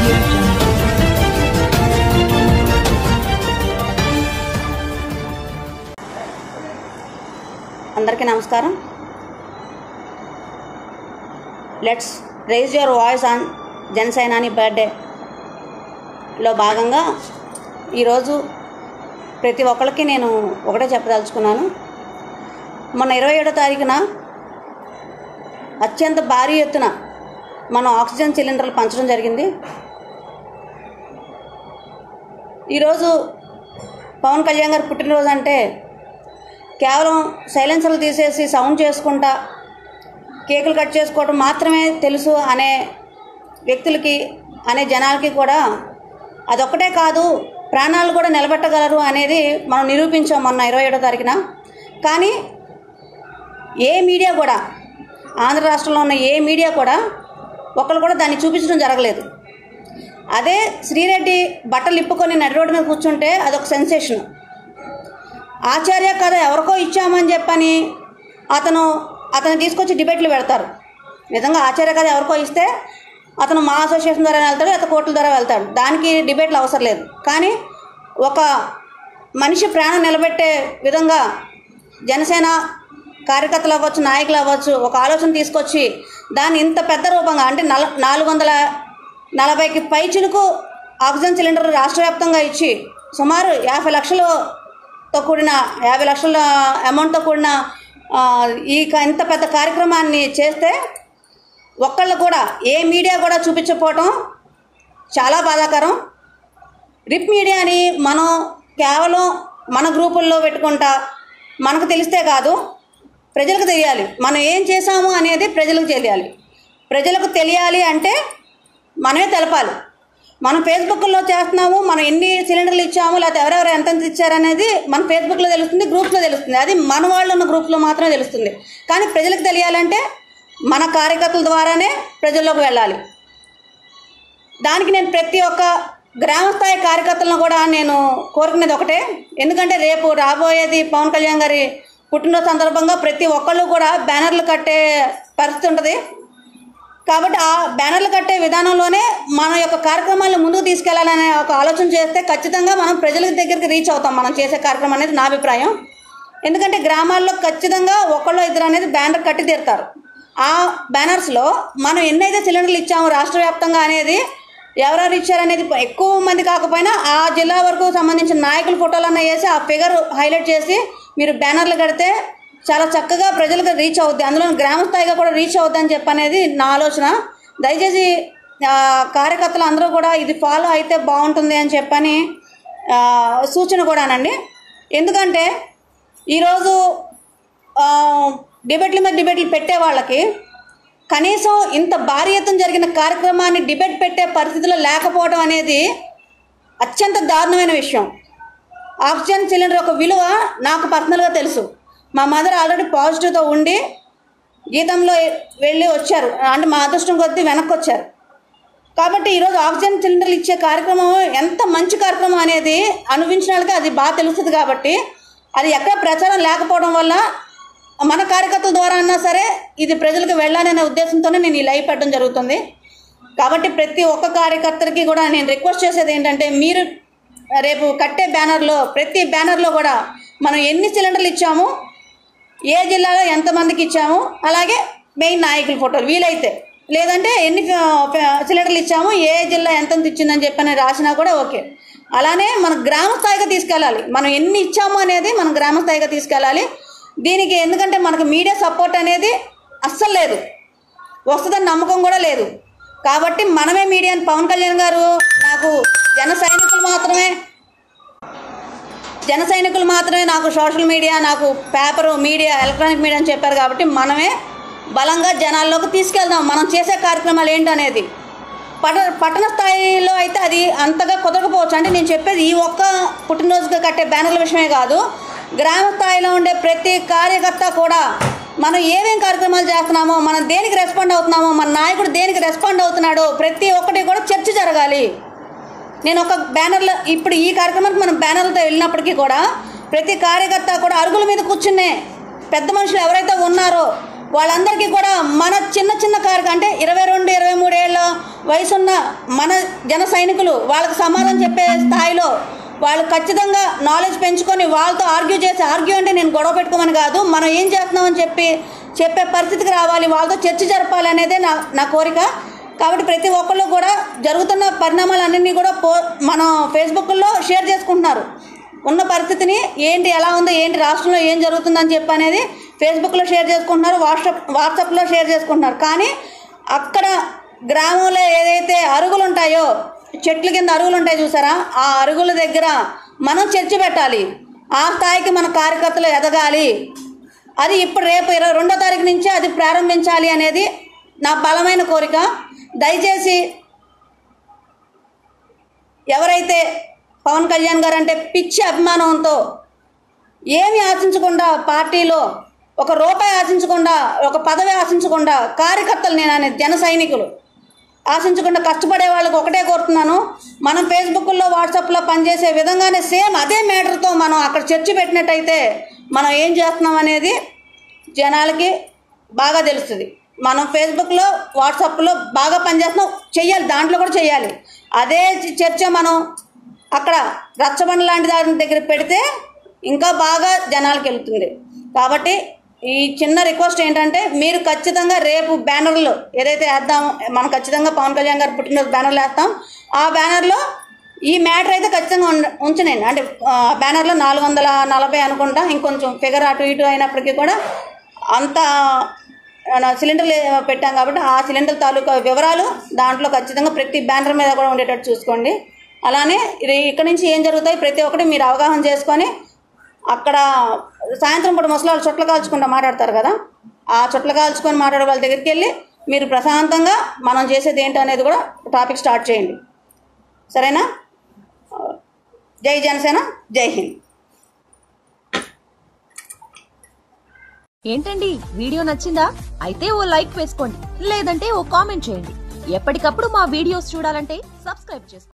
అందరికీ నమస్కారం. Let's raise your voice on జనసేనాని బర్త్డేలో భాగంగా ఈరోజు ప్రతి ఒక్కరికి నేను ఒకటే చెప్పదలుచుకున్నాను. మొన్న 27వ తారీఖున అత్యంత భారీ ఎత్తున మనం ఆక్సిజన్ సిలిండర్లు పంచడం జరిగింది. ఈరోజు పవన్ కళ్యాణ్ గారు పుట్టినరోజు అంటే కేవలం సైలెన్సర్లు తీసేసి సౌండ్ చేసుకుంటా కేకులు కట్ చేసుకోవడం మాత్రమే తెలుసు అనే వ్యక్తులకి, అనే జనాలకి కూడా అదొక్కటే కాదు, ప్రాణాలు కూడా నిలబెట్టగలరు అనేది మనం నిరూపించాం మొన్న 27వ తారీఖున. కానీ ఏ మీడియా కూడా, ఆంధ్ర రాష్ట్రంలో ఉన్న ఏ మీడియా కూడా ఒకళ్ళు కూడా దాన్ని చూపించడం జరగలేదు. అదే శ్రీరెడ్డి బట్టలు ఇప్పుకొని నడి రోడ్డు మీద కూర్చుంటే అదొక సెన్సేషన్. ఆచార్య కథ ఎవరికో ఇచ్చామని చెప్పని అతను తీసుకొచ్చి డిబేట్లు పెడతారు. నిజంగా ఆచార్య కథ ఎవరికో ఇస్తే అతను మా అసోసియేషన్ ద్వారా వెళ్తాడు, అతను కోర్టుల ద్వారా వెళ్తాడు, దానికి డిబేట్లు అవసరం లేదు. కానీ ఒక మనిషి ప్రాణం నిలబెట్టే విధంగా జనసేన కార్యకర్తలు అవ్వచ్చు, నాయకులు అవ్వచ్చు, ఒక ఆలోచన తీసుకొచ్చి దాన్ని ఇంత పెద్ద రూపంగా అంటే 440కి పైచిలకు ఆక్సిజన్ సిలిండర్లు రాష్ట్ర వ్యాప్తంగా ఇచ్చి సుమారు 50 లక్షల అమౌంట్తో కూడిన ఇంత పెద్ద కార్యక్రమాన్ని చేస్తే ఒక్కళ్ళు కూడా ఏ మీడియా కూడా చూపించకపోవటం చాలా బాధాకరం. రిప్ మీడియాని మనం కేవలం మన గ్రూపుల్లో పెట్టుకుంటా మనకు తెలిస్తే కాదు, ప్రజలకు తెలియాలి. మనం ఏం చేసాము అనేది ప్రజలకు తెలియాలి. ప్రజలకు తెలియాలి అంటే మనమే తెలపాలి. మనం ఫేస్బుక్లో చేస్తున్నాము, మనం ఎన్ని సిలిండర్లు ఇచ్చాము, లేకపోతే ఎవరెవరు ఎంతెంత ఇచ్చారనేది మన ఫేస్బుక్లో తెలుస్తుంది, గ్రూప్స్లో తెలుస్తుంది. అది మన వాళ్ళు ఉన్న గ్రూప్లో మాత్రమే తెలుస్తుంది. కానీ ప్రజలకు తెలియాలంటే మన కార్యకర్తల ద్వారానే ప్రజల్లోకి వెళ్ళాలి. దానికి నేను ప్రతి ఒక్క గ్రామస్థాయి కార్యకర్తలను కూడా నేను కోరుకునేది ఒకటే. ఎందుకంటే రేపు రాబోయేది పవన్ కళ్యాణ్ గారి పుట్టినరోజు సందర్భంగా ప్రతి ఒక్కళ్ళు కూడా బ్యానర్లు కట్టే పరిస్థితి ఉంటుంది. కాబట్టి ఆ బ్యానర్లు కట్టే విధానంలోనే మన యొక్క కార్యక్రమాలను ముందుకు తీసుకెళ్లాలనే ఒక ఆలోచన చేస్తే ఖచ్చితంగా మనం ప్రజల దగ్గరికి రీచ్ అవుతాం. మనం చేసే కార్యక్రమం అనేది నా అభిప్రాయం. ఎందుకంటే గ్రామాల్లో ఖచ్చితంగా ఒకళ్ళు ఇద్దరు అనేది బ్యానర్ కట్టి తీరుతారు. ఆ బ్యానర్స్లో మనం ఎన్నైతే సిలిండర్లు ఇచ్చామో రాష్ట్ర వ్యాప్తంగా అనేది ఎవరెవరు ఇచ్చారనేది ఎక్కువ మంది కాకపోయినా ఆ జిల్లా వరకు సంబంధించిన నాయకుల ఫోటోలన్నా వేసి ఆ ఫిగర్ హైలైట్ చేసి మీరు బ్యానర్లు కడితే చాలా చక్కగా ప్రజలకు రీచ్ అవుద్ది, అందులో గ్రామ స్థాయిగా కూడా రీచ్ అవుద్ది అని చెప్పనేది నా ఆలోచన. దయచేసి కార్యకర్తలు అందరూ కూడా ఇది ఫాలో అయితే బాగుంటుంది అని చెప్పని సూచన కూడానండి. ఎందుకంటే ఈరోజు డిబేట్లు పెట్టే వాళ్ళకి కనీసం ఇంత భారీ ఎత్తున జరిగిన కార్యక్రమాన్ని డిబేట్ పెట్టే పరిస్థితిలో లేకపోవడం అనేది అత్యంత దారుణమైన విషయం. ఆక్సిజన్ సిలిండర్ యొక్క విలువ నాకు పర్సనల్గా తెలుసు. మా మదర్ ఆల్రెడీ పాజిటివ్తో ఉండి జీతంలో వెళ్ళి వచ్చారు, అంటే మా అదృష్టం కొద్దీ వెనక్కి వచ్చారు. కాబట్టి ఈరోజు ఆక్సిజన్ సిలిండర్లు ఇచ్చే కార్యక్రమం ఎంత మంచి కార్యక్రమం అనేది అనుభవించిన వాళ్ళకి అది బాగా తెలుస్తుంది. కాబట్టి అది ఎక్కడ ప్రచారం లేకపోవడం వల్ల మన కార్యకర్తల ద్వారా అన్నా సరే ఇది ప్రజలకు వెళ్ళాలనే ఉద్దేశంతోనే నేను ఈ లైవ్ పెట్టడం జరుగుతుంది. కాబట్టి ప్రతి ఒక్క కార్యకర్తకి కూడా నేను రిక్వెస్ట్ చేసేది ఏంటంటే, మీరు రేపు కట్టే బ్యానర్లో ప్రతి బ్యానర్లో కూడా మనం ఎన్ని సిలిండర్లు ఇచ్చాము, ఏ జిల్లాలో ఎంతమందికి ఇచ్చాము, అలాగే మెయిన్ నాయకుల ఫోటోలు వీలైతే, లేదంటే ఎన్ని సిలిండర్లు ఇచ్చాము, ఏ జిల్లా ఎంతెంత ఇచ్చిందని చెప్పని రాసినా కూడా ఓకే. అలానే మన గ్రామ స్థాయిగా తీసుకెళ్ళాలి. మనం ఎన్ని ఇచ్చాము అనేది మనం గ్రామ స్థాయిగా తీసుకెళ్ళాలి. దీనికి ఎందుకంటే మనకు మీడియా సపోర్ట్ అనేది అస్సలు లేదు, వస్తుందని నమ్మకం కూడా లేదు. కాబట్టి మనమే మీడియాని, పవన్ కళ్యాణ్ గారు నాకు జన సైనికులు మాత్రమే నాకు సోషల్ మీడియా, నాకు పేపరు మీడియా, ఎలక్ట్రానిక్ మీడియా అని చెప్పారు. కాబట్టి మనమే బలంగా జనాల్లోకి తీసుకెళ్దాం మనం చేసే కార్యక్రమాలు ఏంటనేది. పట్టణ స్థాయిలో అయితే అది అంతగా కుదరకపోవచ్చు. అంటే నేను చెప్పేది ఈ ఒక్క పుట్టినరోజుగా కట్టే బ్యానర్ల విషయమే కాదు, గ్రామ స్థాయిలో ఉండే ప్రతి కార్యకర్త కూడా మనం ఏమేం కార్యక్రమాలు చేస్తున్నామో, మనం దేనికి రెస్పాండ్ అవుతున్నామో, మన నాయకుడు దేనికి రెస్పాండ్ అవుతున్నాడో ప్రతి ఒక్కటి కూడా చర్చ జరగాలి. నేను ఒక బ్యానర్లో ఇప్పుడు ఈ కార్యక్రమానికి మనం బ్యానర్లతో వెళ్ళినప్పటికీ కూడా ప్రతి కార్యకర్త కూడా అరుగుల మీద కూర్చునే పెద్ద మనుషులు ఎవరైతే ఉన్నారో వాళ్ళందరికీ కూడా మన చిన్న చిన్న అంటే 22-23 ఏళ్ళ వయసున్న మన జన సైనికులు వాళ్ళకి సమాధానం చెప్పే స్థాయిలో వాళ్ళు ఖచ్చితంగా నాలెడ్జ్ పెంచుకొని వాళ్ళతో ఆర్గ్యూ అంటే నేను గొడవ పెట్టుకోమని కాదు, మనం ఏం చేస్తున్నామని చెప్పే పరిస్థితికి రావాలి, వాళ్ళతో చర్చ జరపాలి అనేదే నా కోరిక. కాబట్టి ప్రతి ఒక్కళ్ళు కూడా జరుగుతున్న పరిణామాలన్నింటినీ కూడా మనం ఫేస్బుక్లో షేర్ చేసుకుంటున్నారు. ఉన్న పరిస్థితిని ఏంటి, ఎలా ఉందో, ఏంటి రాష్ట్రంలో ఏం జరుగుతుందని చెప్పి అనేది ఫేస్బుక్లో షేర్ చేసుకుంటున్నారు, వాట్సాప్లో షేర్ చేసుకుంటున్నారు. కానీ అక్కడ గ్రామంలో ఏదైతే అరుగులు ఉంటాయో, చెట్ల కింద అరుగులు ఉంటాయి చూసారా, ఆ అరుగుల దగ్గర మనం చర్చ పెట్టాలి. ఆ స్థాయికి మన కార్యకర్తలు ఎదగాలి. అది ఇప్పుడు రేపు 22వ తారీఖు నుంచే అది ప్రారంభించాలి అనేది నా బలమైన కోరిక. దయచేసి ఎవరైతే పవన్ కళ్యాణ్ గారు అంటే పిచ్చి అభిమానంతో ఏమి ఆశించకుండా, పార్టీలో ఒక రూపాయి ఆశించకుండా, ఒక పదవి ఆశించకుండా, కార్యకర్తలు నేను అనేది జన సైనికులు ఆశించకుండా కష్టపడే వాళ్ళకి ఒకటే కోరుతున్నాను, మనం ఫేస్బుక్లో వాట్సాప్లో పనిచేసే విధంగానే సేమ్ అదే మ్యాటర్తో మనం అక్కడ చర్చ పెట్టినట్టయితే మనం ఏం చేస్తున్నాం అనేది జనాలకి బాగా తెలుస్తుంది. మనం ఫేస్బుక్లో వాట్సాప్లో బాగా పనిచేస్తున్నాం, చెయ్యాలి, దాంట్లో కూడా చెయ్యాలి. అదే చర్చ మనం అక్కడ రచ్చబండ లాంటి దాని దగ్గర పెడితే ఇంకా బాగా జనాలకు వెళ్తుంది. కాబట్టి ఈ చిన్న రిక్వెస్ట్ ఏంటంటే, మీరు ఖచ్చితంగా రేపు బ్యానర్లు ఏదైతే వేద్దామో, మనం ఖచ్చితంగా పవన్ కళ్యాణ్ గారు పుట్టినరోజు బ్యానర్లు వేస్తాం. ఆ బ్యానర్లో ఈ మ్యాటర్ అయితే ఖచ్చితంగా ఉంచనండి. అంటే బ్యానర్లో 440 అనుకుంటా, ఇంకొంచెం ఫిగర్ అటు ఇటు అయినప్పటికీ కూడా అంత సిలిండర్లు పెట్టాం కాబట్టి ఆ సిలిండర్ తాలూకా వివరాలు దాంట్లో ఖచ్చితంగా ప్రతి బ్యానర్ మీద కూడా ఉండేటట్టు చూసుకోండి. అలానే ఇక్కడ నుంచి ఏం జరుగుతాయి ప్రతి ఒక్కటి మీరు అవగాహన చేసుకొని, అక్కడ సాయంత్రం పూట ముసలి వాళ్ళు చుట్టలు కాల్చుకుంటూ మాట్లాడతారు కదా, ఆ చుట్టలు కాల్చుకొని మాట్లాడే వాళ్ళ దగ్గరికి వెళ్ళి మీరు ప్రశాంతంగా మనం చేసేది ఏంటి అనేది కూడా టాపిక్ స్టార్ట్ చేయండి. సరేనా? జై జనసేన, జై హింద్. ఏంటండి, వీడియో నచ్చిందా? అయితే ఓ లైక్ వేసుకోండి, లేదంటే ఓ కామెంట్ చేయండి. ఎప్పటికప్పుడు మా వీడియోస్ చూడాలంటే సబ్స్క్రైబ్ చేసుకోండి.